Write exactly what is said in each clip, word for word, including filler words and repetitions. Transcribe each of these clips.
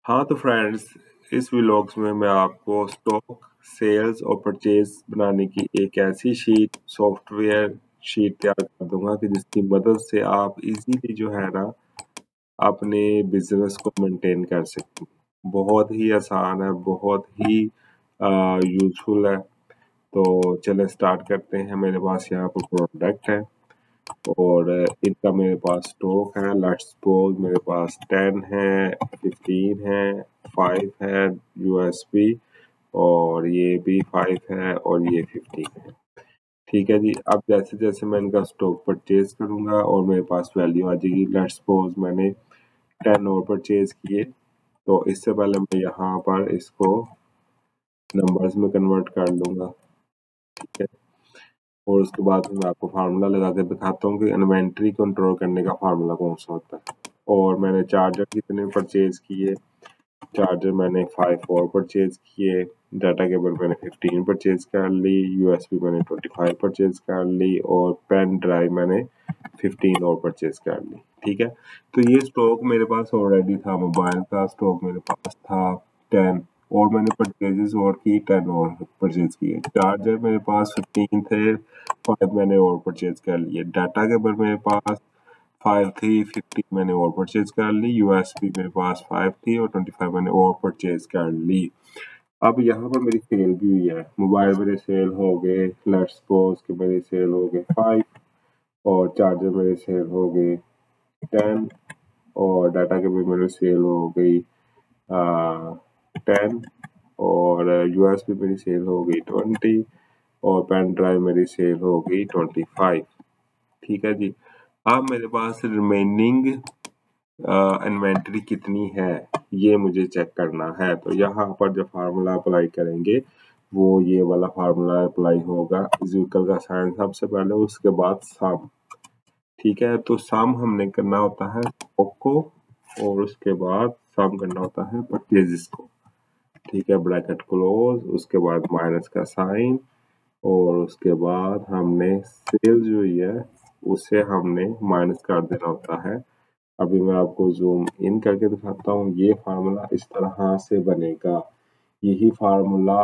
हाँ तो फ्रेंड्स, इस व्लॉग्स में मैं आपको स्टॉक सेल्स और परचेज बनाने की एक ऐसी शीट सॉफ्टवेयर शीट तैयार कर दूंगा कि जिसकी मदद से आप इजीली जो है ना अपने बिजनेस को मेंटेन कर सकते हैं। बहुत ही आसान है, बहुत ही यूजफुल है। तो चलें स्टार्ट करते हैं। मेरे पास यहाँ पर प्रोडक्ट है और इनका मेरे पास स्टॉक है। लेट्स सपोज मेरे पास टेन है, फिफ्टीन है, फाइव है यूएसपी और ये भी फाइव है और ये फिफ्टीन है। ठीक है जी। अब जैसे जैसे मैं इनका स्टॉक परचेज करूंगा और मेरे पास वैल्यू आ जाएगी। लेट्स सपोज मैंने टेन और परचेज किए, तो इससे पहले मैं यहाँ पर इसको नंबर्स में कन्वर्ट कर लूंगा। ठीक है, और उसके बाद मैं आपको फार्मूला लगा के दिखाता हूँ कि इन्वेंट्री कंट्रोल करने का फार्मूला कौन सा होता है। और मैंने चार्जर कितने परचेज किए, चार्जर मैंने फाइव और परचेज किए, डाटा केबल मैंने फिफ्टीन परचेज कर ली, यूएसबी मैंने ट्वेंटी फाइव परचेज कर ली और पेन ड्राइव मैंने फिफ्टीन और परचेज कर ली। ठीक है, तो ये स्टॉक मेरे पास ऑलरेडी था। मोबाइल का स्टॉक मेरे पास था टेन और मैंने परचेजेस और की टेन और परचेज किए। चार्जर मेरे पास फिफ्टीन थे, फाइव मैंने और परचेज कर लिए। डाटा केबल मेरे पास फाइव थी, फिफ्टीन मैंने और परचेज कर ली। यूएसबी मेरे पास फाइव थी और ट्वेंटी फाइव मैंने और परचेज कर ली। अब यहाँ पर मेरी सेल भी हुई है। मोबाइल मेरे सेल हो गए, लेट्स सपोज कि मेरी सेल हो गए फाइव और चार्जर मेरे सेल हो गए टेन और डाटा के भी मेरे सेल हो गई टेन और यूएसबी मेरी सेल हो गई ट्वेंटी और पेन ड्राइव मेरी सेल हो गई ट्वेंटी फाइव। ठीक है जी। अब मेरे पास रिमेनिंग इन्वेंटरी कितनी है ये मुझे चेक करना है। तो यहाँ पर जो फार्मूला अप्लाई करेंगे वो ये वाला फार्मूला अप्लाई होगा। इज इक्वल का साइन सबसे पहले, उसके बाद सम। ठीक है, तो सम हमने करना होता है स्टॉक को और उसके बाद सम करना होता है परचेजेस को। ठीक है, ब्रैकेट क्लोज, उसके बाद माइनस का साइन और उसके बाद हमने सेल जो है उसे हमने माइनस कर देना होता है। अभी मैं आपको जूम इन करके दिखाता हूँ। ये फार्मूला इस तरह से बनेगा। यही फार्मूला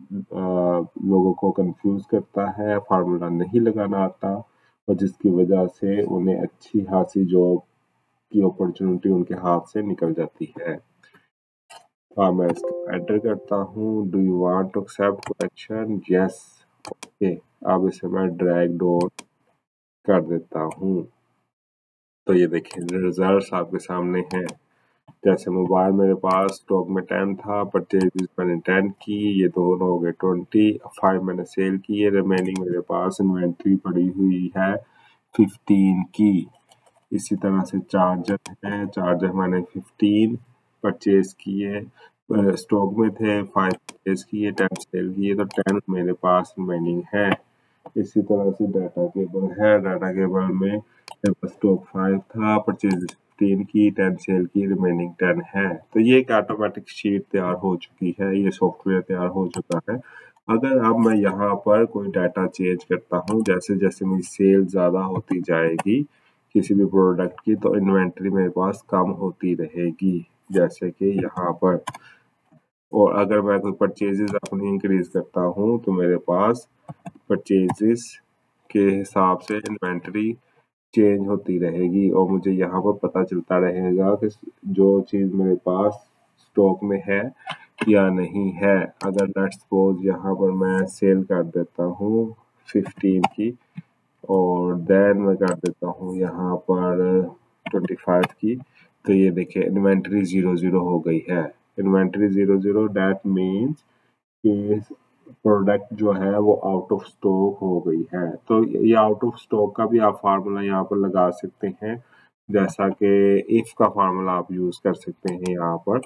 लोगों को कंफ्यूज करता है, फार्मूला नहीं लगाना आता और जिसकी वजह से उन्हें अच्छी खासी जॉब की अपॉर्चुनिटी उनके हाथ से निकल जाती है। हाँ, मैं इसको एंटर करता हूँ। Do you want to accept correction? Yes. Okay, अब इसे मैं ड्रैग डाउन कर देता हूँ। तो ये देखिए रिजल्ट्स आपके सामने हैं। जैसे मोबाइल मेरे पास स्टॉक में टेन था, परचेज मैंने टेन की, ये दोनों हो गए ट्वेंटी, फाइव मैंने सेल की है। रिमेनिंग मेरे पास इन्वेंट्री पड़ी हुई है फिफ्टीन की। इसी तरह से चार्जर है, चार्जर मैंने फिफ्टीन परचेज किए, स्टॉक में थे, फाइव परचेज किए, टेन सेल किए, तो टेन मेरे पास रिमेनिंग है। इसी तरह से डाटा केबल है, डाटा केबल में मेरे पास स्टॉक फाइव था, परचेज फिफ्टीन की, टेन सेल की, रिमेनिंग टेन है। तो ये एक ऑटोमेटिक शीट तैयार हो चुकी है, ये सॉफ्टवेयर तैयार हो चुका है। अगर अब मैं यहाँ पर कोई डाटा चेंज करता हूँ, जैसे जैसे मेरी सेल ज़्यादा होती जाएगी किसी भी प्रोडक्ट की, तो इन्वेंट्री मेरे पास कम होती रहेगी, जैसे कि यहाँ पर। और अगर मैं कोई परचेजेस अपनी इंक्रीज करता हूँ तो मेरे पास परचेजेस के हिसाब से इन्वेंट्री चेंज होती रहेगी और मुझे यहाँ पर पता चलता रहेगा कि जो चीज़ मेरे पास स्टॉक में है या नहीं है। अगर लेट्स सपोज यहाँ पर मैं सेल कर देता हूँ फिफ्टीन की और देन मैं कर देता हूँ यहाँ पर ट्वेंटी फाइव की, तो ये देखिए इन्वेंट्री ज़ीरो ज़ीरो हो गई है। Inventory zero zero that means कि प्रोडक्ट जो है वो आउट ऑफ स्टॉक हो गई है। तो ये आउट ऑफ स्टॉक का भी आप फार्मूला यहाँ पर लगा सकते हैं, जैसा कि इफ का फार्मूला आप यूज कर सकते हैं। यहाँ पर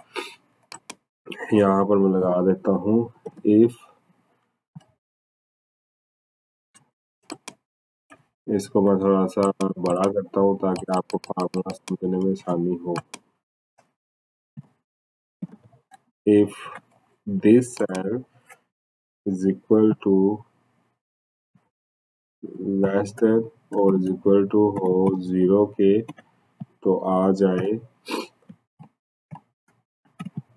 यहाँ पर मैं लगा देता हूँ इफ, इसको मैं थोड़ा सा बड़ा करता हूँ ताकि आपको फार्मूला समझने में आसानी हो। If this sale is equal to less than और इज इक्वल टू हो जीरो के, तो आ जाए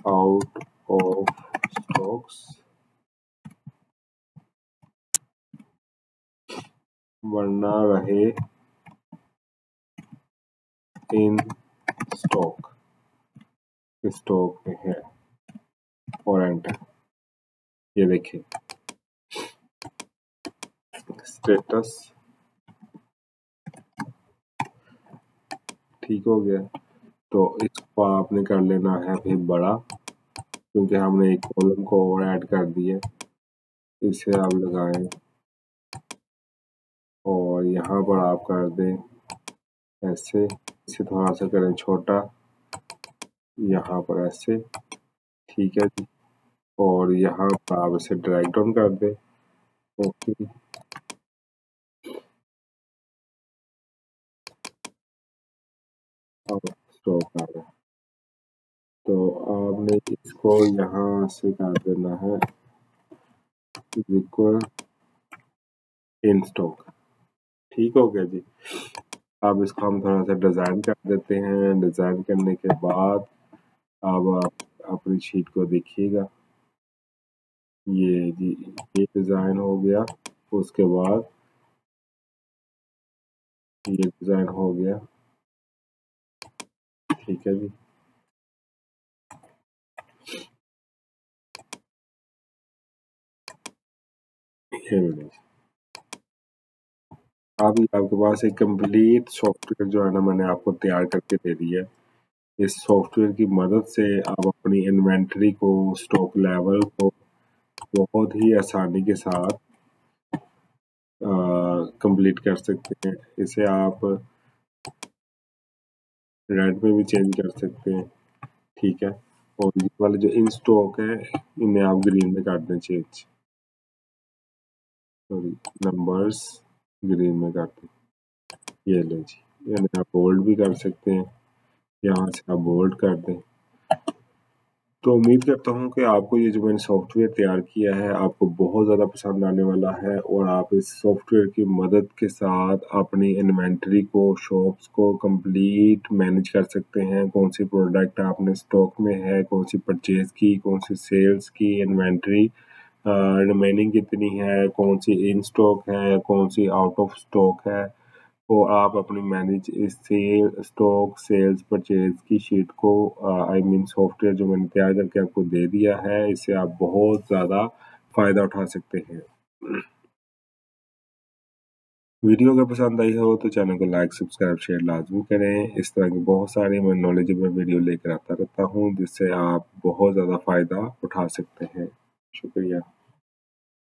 आउट ऑफ स्टॉक्स वरना रहे इन स्टॉक, स्टॉक में है और एंटर। ये देखिए स्टेटस ठीक हो गया। तो इसको आपने कर लेना है फिर बड़ा, क्योंकि हमने एक कॉलम को और ऐड कर दिया। इसे आप लगाएं और यहाँ पर आप कर दें ऐसे, इसे थोड़ा सा करें छोटा, यहाँ पर ऐसे, ठीक है जी। और यहाँ पर आप इसे ड्रैग डाउन कर दें, ओके। अब स्टॉक आ गया, तो आपने इसको यहाँ से कर देना है इक्वल इन स्टॉक, ठीक हो गया जी। अब इसको हम थोड़ा सा डिज़ाइन कर देते हैं। डिज़ाइन करने के बाद अब आप अपनी शीट को देखिएगा, ये जी ये डिज़ाइन हो गया। उसके बाद ये डिज़ाइन हो गया, ठीक है जी। ये मिले अभी आपके पास एक कंप्लीट सॉफ्टवेयर जो है ना, मैंने आपको तैयार करके दे दिया है। इस सॉफ्टवेयर की मदद से आप अपनी इन्वेंटरी को, स्टॉक लेवल को बहुत ही आसानी के साथ कंप्लीट कर सकते हैं। इसे आप रेड में भी चेंज कर सकते हैं, ठीक है। और ये वाले जो इन स्टॉक है इन्हें आप ग्रीन में कर दें चेंज, सॉरी नंबर्स ग्रीन में कर दें। ये ले जी, यानी आप बोल्ड भी कर सकते हैं, यहाँ से आप बोल्ड कर दें। तो उम्मीद करता हूँ कि आपको ये जो मैंने सॉफ्टवेयर तैयार किया है आपको बहुत ज़्यादा पसंद आने वाला है, और आप इस सॉफ्टवेयर की मदद के साथ अपनी इन्वेंटरी को, शॉप्स को कंप्लीट मैनेज कर सकते हैं। कौन सी प्रोडक्ट आपने स्टॉक में है, कौन सी परचेज की, कौन सी सेल्स की, इन्वेंटरी रिमेनिंग कितनी है, कौन सी इन स्टॉक है, कौन सी आउट ऑफ स्टॉक है, तो आप अपनी मैनेज इस सेल स्टॉक सेल्स परचेज की शीट को आई मीन सॉफ्टवेयर जो मैंने तैयार करके आपको दे दिया है, इससे आप बहुत ज़्यादा फ़ायदा उठा सकते हैं। वीडियो अगर पसंद आई हो तो चैनल को लाइक सब्सक्राइब शेयर लाजमी करें। इस तरह की बहुत सारी मैं नॉलेजेबल वीडियो लेकर आता रहता हूँ, जिससे आप बहुत ज़्यादा फ़ायदा उठा सकते हैं। शुक्रिया।